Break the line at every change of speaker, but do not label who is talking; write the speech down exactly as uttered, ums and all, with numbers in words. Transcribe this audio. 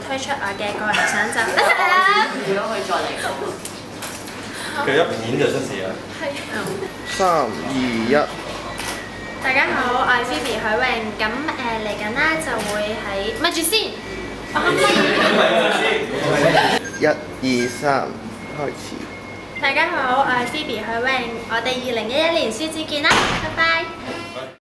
推出我嘅個人相集。
如果佢再嚟講，
佢一片就出事啦。
係。
三二一。
大家好，我係 Phoebe 許穎，咁誒嚟緊啦就會喺，咪住先，我可唔可以？
一二三，開始。
大家好，我係 Phoebe 許穎，我哋二零一一年書展見啦，拜拜。